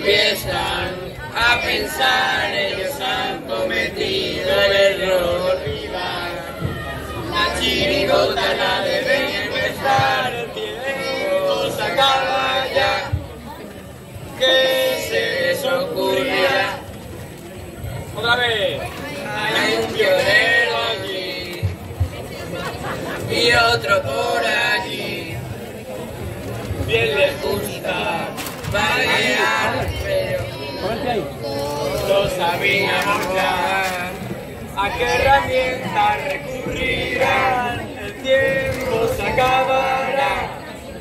empiezan a pensar, ellos han cometido el error. La chirigota la deben empezar, el tiempo se acaba ya. ¿Qué se les ocurrirá? Otra vez. Hay un violero allí y otro por allí. Bien les gusta bailar, pero lo sabíamos ya. ¿A qué herramienta recurrirán? El tiempo se acabará.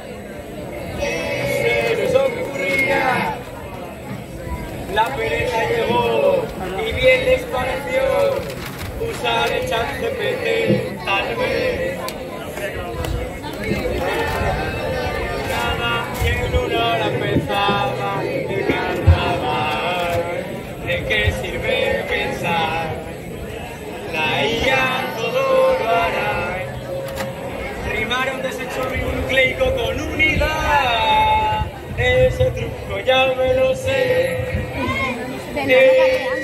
Se les ocurrirá. La pereza llegó y bien les pareció usar el ChatGPT, tal vez. Y en una hora empezaba el carnaval. ¿De qué sirve pensar? La IA todo lo hará. Rimar un desecho nucleico con unidad. Ese truco ya me lo sé.